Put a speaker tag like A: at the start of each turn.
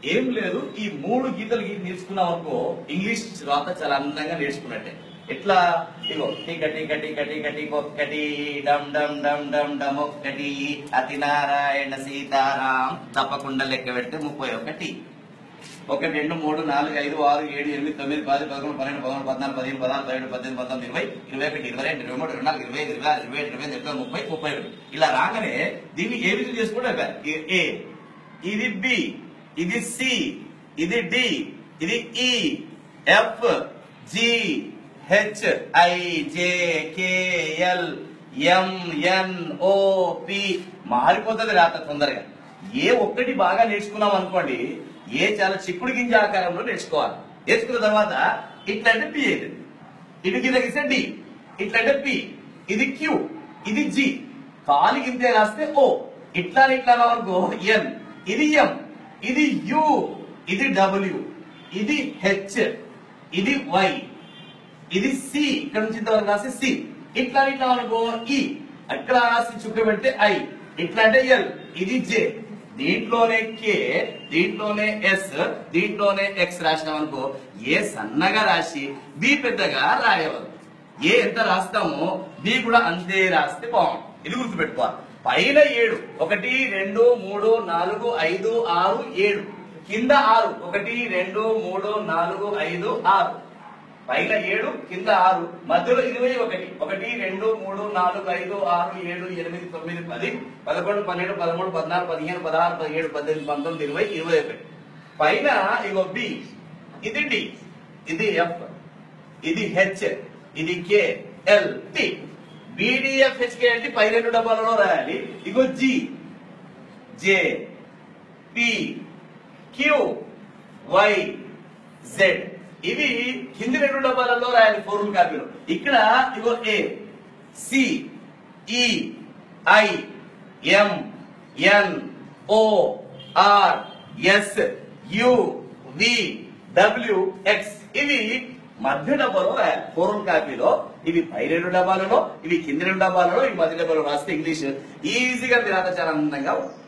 A: ఏం లేదు, ఈ 3 గీతలు నేర్చుకున్నాం అనుకో ఇంగ్లీష్ రాత చాలా అందంగా నేర్చుకున్నట్టే. ఎట్లా? ఇగో టీక టీక టీక టీక టీక ఒక్కటి, డమ్ డమ్ డమ్ డమ్ డమ్ ఒక్కటి, అతి నారాయణ సీతారాం తప్పకుండా లెక్క పెడితే 31. 1 2 3 4 5 6 7 8 9 10 11 12 13 14 15 16 17 18 19 20 21 22 23 24 25 26 27 28 29 30 31. ఇలా రాగానే దీన్ని ఏ విధంగా చేసుకుంటే ఏ, ఇది బి, ఇది సి, ఇది డి, ఇది E, F, G, H, I, J, K, L, M, N, O, P. మారిపోతుంది రాత తొందరగా. ఏ ఒక్కటి బాగా నేర్చుకున్నాం అనుకోండి, ఏ చాలా చిక్కుడు గింజ ఆకారంలో నేర్చుకోవాలి. నేర్చుకున్న తర్వాత ఇట్లంటే పి అవుతుంది, ఇటు కింద గీస్తే డి, ఇట్లంటే పి, ఇది క్యూ, ఇది జి, కాలి గింతే రాస్తే ఓ, ఇట్లా ఇట్లా అనుకో ఎన్, ఇది ఎం, ఇది యు, ఇది డబ్ల్యూ, ఇది హెచ్, ఇది వై, ఇది సి, ఇక్కడ నుంచి ఇంతవరకు రాస్తే సి, ఇట్లా ఇట్లా అనుకో ఈ, అక్కడ రాసి చుక్క పెడితే ఐ, ఇట్లా అంటే ఎల్, ఇది జే, దీంట్లోనే కే, దీంట్లోనే ఎస్, దీంట్లోనే ఎక్స్ రాసినాం అనుకో ఏ సన్నగా రాసి బి పెద్దగా రాయవద్దు. ఏ ఎంత రాస్తామో బి కూడా అంతే రాస్తే బాగుంది. ఇది గుర్తుపెట్టుకోవాలి. పైన 7 1 2 3 4 5 6 7, కింద 6 1 2 3 4 5 6, పైన 7 కింద 6, మధ్యలో 21 1 2 3 4 5 6 7 8 9 10 11 12 13 14 15 16 17 18 19 20 21. పైన ఇగో బి, ఇది డి, ఇది ఎఫ్, ఇది హెచ్, ఇది K, L, T. BDF HK అంటే పై 2 డబ్బాలలో రాయాలి. ఇగో G, J, P, Q, Y, Z. ఇవి కింది 2 డబ్బాలలో రాయాలి 4 కాపీలో. ఇక్కడ ఇగో A, C, E, I, M, N, O, R, S, U, V, W, X. ఇవి మధ్య డబ్బాలో రాయాలి 4 కాపీలో. ఇవి పై 2 డబ్బాలలో, ఇవి కింది 2 డబ్బాలలో, ఇవి మధ్య డబ్బాలో రాస్తే ఇంగ్లీష్ ఈజీగా మీరు చాలా అందంగా